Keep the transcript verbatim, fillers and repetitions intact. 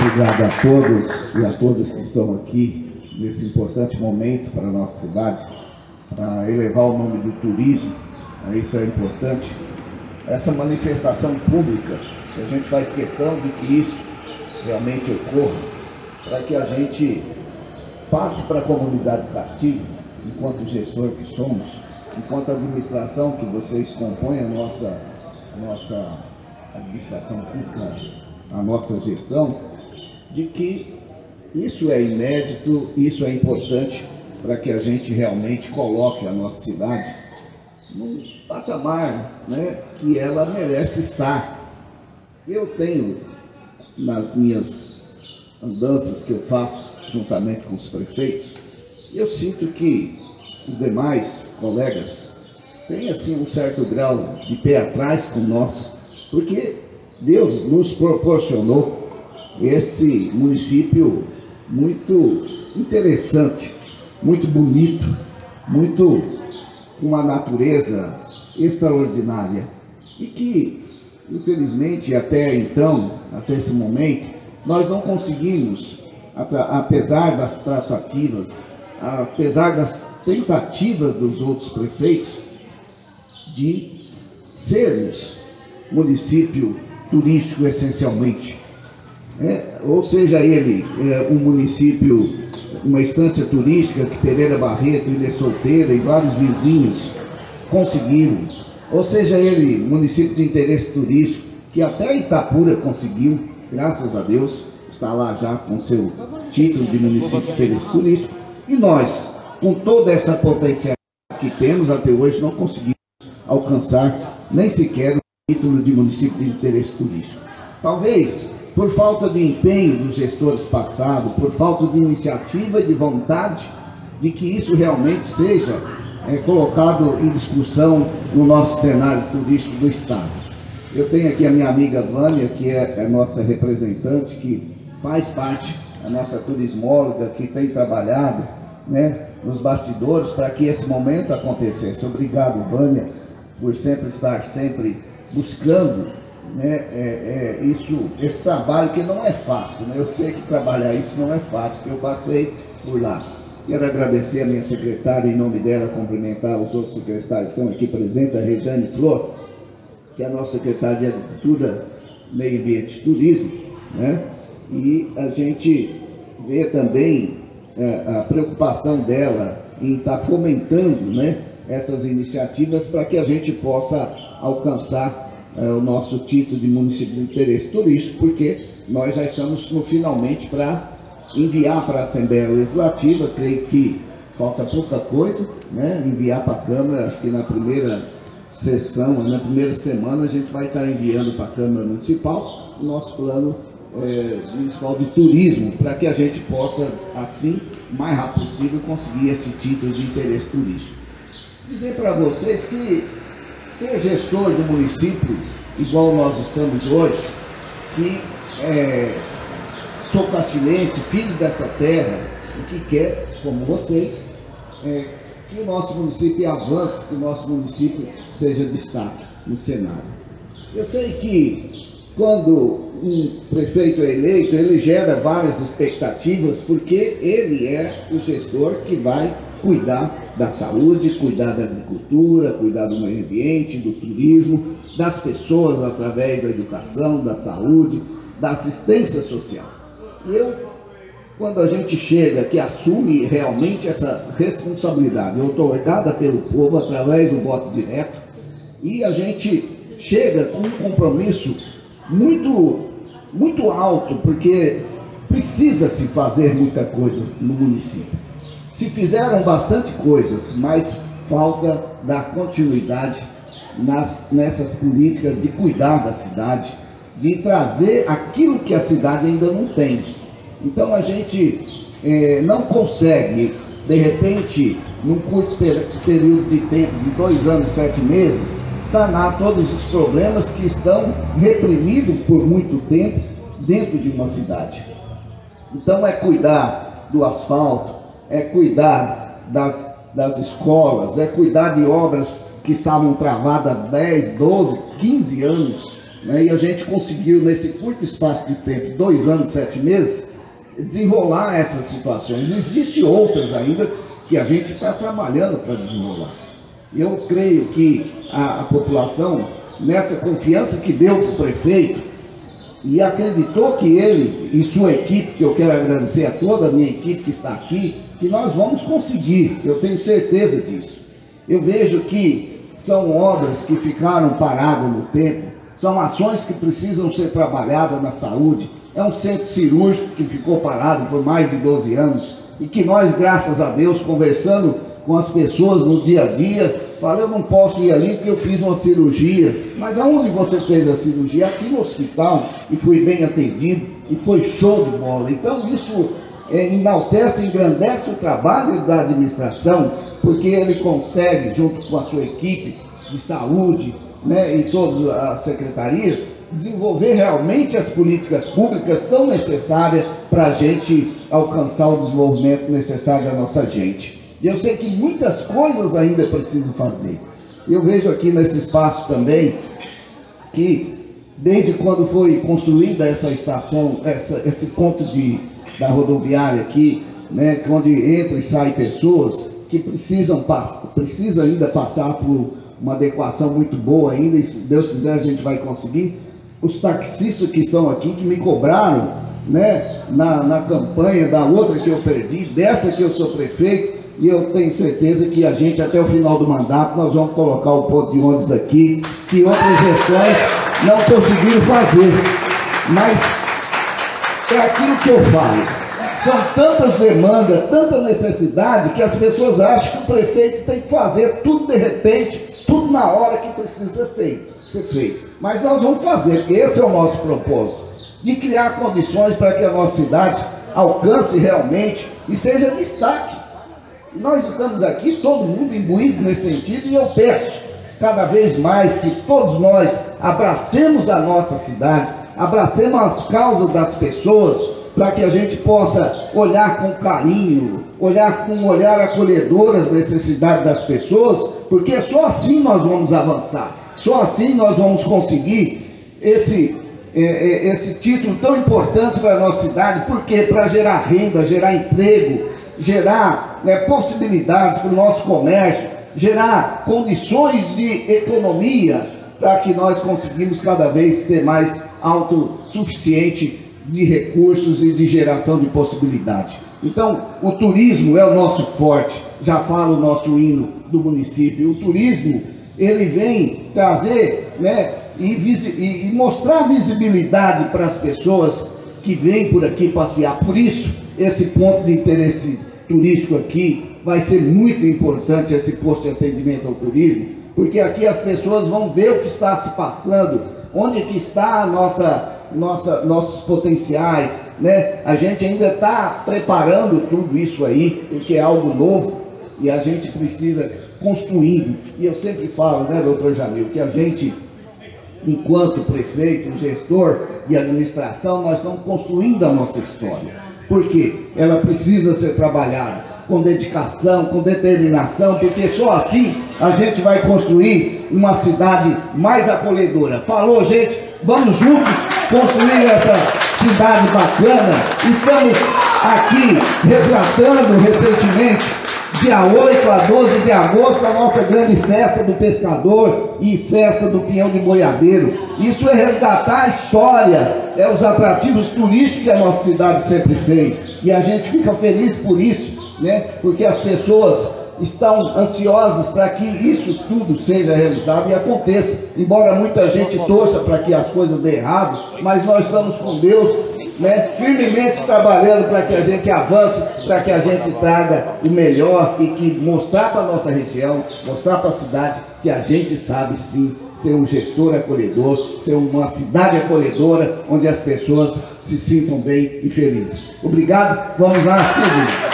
obrigado a todos e a todas que estão aqui nesse importante momento para a nossa cidade, para elevar o nome do turismo. Isso é importante. Essa manifestação pública, a gente faz questão de que isso realmente ocorra, para que a gente passe para a comunidade cativa, enquanto gestor que somos, enquanto administração que vocês compõem a nossa, a nossa administração pública, a nossa gestão, de que isso é inédito, isso é importante para que a gente realmente coloque a nossa cidade num patamar, né, que ela merece estar. Eu tenho, nas minhas andanças que eu faço juntamente com os prefeitos, eu sinto que os demais colegas têm assim um certo grau de pé atrás com nós, porque Deus nos proporcionou esse município muito interessante, muito bonito, muito com uma natureza extraordinária e que, infelizmente, até então, até esse momento, nós não conseguimos, apesar das tratativas, apesar das tentativas dos outros prefeitos, de sermos município turístico essencialmente. É, ou seja, ele é um município, uma estância turística que Pereira Barreto, Ilha Solteira e vários vizinhos conseguiram. Ou seja, ele município de interesse turístico, que até Itapura conseguiu, graças a Deus, está lá já com seu título de município de interesse turístico. E nós, com toda essa potencialidade que temos até hoje, não conseguimos alcançar nem sequer o título de município de interesse turístico. Talvez por falta de empenho dos gestores passados, por falta de iniciativa e de vontade de que isso realmente seja é, colocado em discussão no nosso cenário turístico do Estado. Eu tenho aqui a minha amiga Vânia, que é a nossa representante, que faz parte, a nossa turismóloga, que tem trabalhado, né, nos bastidores para que esse momento acontecesse. Obrigado, Vânia, por sempre estar sempre buscando, né, é, é, isso, esse trabalho que não é fácil, né? Eu sei que trabalhar isso não é fácil, porque eu passei por lá. Quero agradecer a minha secretária, em nome dela, cumprimentar os outros secretários que estão aqui presentes, a Regiane Flor, que é a nossa secretária de Agricultura, Meio Ambiente e Turismo, né? E a gente vê também é, a preocupação dela em estar fomentando, né, essas iniciativas para que a gente possa alcançar é, o nosso título de município de interesse turístico, porque nós já estamos no finalmente para enviar para a Assembleia Legislativa, creio que falta pouca coisa, né, enviar para a Câmara, acho que na primeira sessão, na primeira semana a gente vai estar enviando para a Câmara Municipal o nosso plano é, municipal de turismo, para que a gente possa, assim, o mais rápido possível, conseguir esse título de interesse turístico. Dizer para vocês que ser gestor do município, igual nós estamos hoje, que é, sou castilhense, filho dessa terra, e que quer, como vocês, é, que o nosso município avance, que o nosso município seja destaque no cenário. Eu sei que quando um prefeito é eleito, ele gera várias expectativas, porque ele é o gestor que vai cuidar da saúde, cuidar da agricultura, cuidar do meio ambiente, do turismo, das pessoas através da educação, da saúde, da assistência social. E eu, quando a gente chega, que assume realmente essa responsabilidade outorgada pelo povo através do voto direto, e a gente chega com um compromisso muito, muito alto, porque precisa se fazer muita coisa no município. Se fizeram bastante coisas, mas falta dar continuidade nas, nessas políticas de cuidar da cidade, de trazer aquilo que a cidade ainda não tem. Então a gente eh, não consegue, de repente, num curto período de tempo, de dois anos, sete meses, sanar todos os problemas que estão reprimidos por muito tempo dentro de uma cidade. Então é cuidar do asfalto, é cuidar das, das escolas, é cuidar de obras que estavam travadas há dez, doze, quinze anos, né? E a gente conseguiu, nesse curto espaço de tempo, dois anos, sete meses, desenrolar essas situações. Existem outras ainda que a gente está trabalhando para desenrolar. Eu creio que a, a população, nessa confiança que deu para o prefeito, e acreditou que ele e sua equipe, que eu quero agradecer a toda a minha equipe que está aqui, que nós vamos conseguir, eu tenho certeza disso. Eu vejo que são obras que ficaram paradas no tempo, são ações que precisam ser trabalhadas na saúde. É um centro cirúrgico que ficou parado por mais de doze anos e que nós, graças a Deus, conversando com as pessoas no dia a dia, fala, eu não posso ir ali porque eu fiz uma cirurgia. Mas aonde você fez a cirurgia? Aqui no hospital, e fui bem atendido, e foi show de bola. Então isso é, enaltece, engrandece o trabalho da administração, porque ele consegue, junto com a sua equipe de saúde, né, e todas as secretarias, desenvolver realmente as políticas públicas tão necessárias para a gente alcançar o desenvolvimento necessário da nossa gente. E eu sei que muitas coisas ainda é preciso fazer. Eu vejo aqui nesse espaço também que, desde quando foi construída essa estação, essa, esse ponto de, da rodoviária aqui, né, onde entra e sai pessoas que precisam, precisam ainda passar por uma adequação muito boa ainda, e se Deus quiser a gente vai conseguir. Os taxistas que estão aqui, que me cobraram, né, na, na campanha da outra que eu perdi, dessa que eu sou prefeito, e eu tenho certeza que a gente, até o final do mandato, nós vamos colocar o ponto de ônibus aqui, que outras gestões não conseguiram fazer. Mas é aquilo que eu falo. São tantas demandas, tanta necessidade, que as pessoas acham que o prefeito tem que fazer tudo de repente, tudo na hora que precisa ser feito. Ser feito. Mas nós vamos fazer, porque esse é o nosso propósito, de criar condições para que a nossa cidade alcance realmente e seja destaque. Nós estamos aqui, todo mundo imbuído nesse sentido, e eu peço cada vez mais que todos nós abracemos a nossa cidade, abracemos as causas das pessoas, para que a gente possa olhar com carinho, olhar com um olhar acolhedor as necessidades das pessoas, porque só assim nós vamos avançar, só assim nós vamos conseguir esse, esse título tão importante para a nossa cidade, porque para gerar renda, gerar emprego, gerar, né, possibilidades para o nosso comércio, gerar condições de economia para que nós conseguimos cada vez ter mais autossuficiente de recursos e de geração de possibilidades. Então, o turismo é o nosso forte, já fala o nosso hino do município. O turismo, ele vem trazer, né, e, e, e mostrar visibilidade para as pessoas que vêm por aqui passear. Por isso, esse ponto de interesse turístico aqui vai ser muito importante, esse posto de atendimento ao turismo, porque aqui as pessoas vão ver o que está se passando, onde que está a nossa, nossa, nossos potenciais, né? A gente ainda está preparando tudo isso aí, porque é algo novo e a gente precisa construindo. E eu sempre falo, né, doutor Jamil, que a gente, enquanto prefeito, gestor e administração, nós estamos construindo a nossa história. Porque ela precisa ser trabalhada com dedicação, com determinação, porque só assim a gente vai construir uma cidade mais acolhedora. Falou, gente? Vamos juntos construir essa cidade bacana. Estamos aqui resgatando recentemente, dia oito a doze de agosto, a nossa grande festa do pescador e festa do peão de boiadeiro. Isso é resgatar a história, é os atrativos turísticos que a nossa cidade sempre fez. E a gente fica feliz por isso, né? Porque as pessoas estão ansiosas para que isso tudo seja realizado e aconteça. Embora muita gente torça para que as coisas dêem errado, mas nós estamos com Deus, né, firmemente trabalhando para que a gente avance, para que a gente traga o melhor e que mostrar para a nossa região, mostrar para a cidade que a gente sabe sim ser um gestor acolhedor, ser uma cidade acolhedora, onde as pessoas se sintam bem e felizes. Obrigado, vamos lá, Silvio.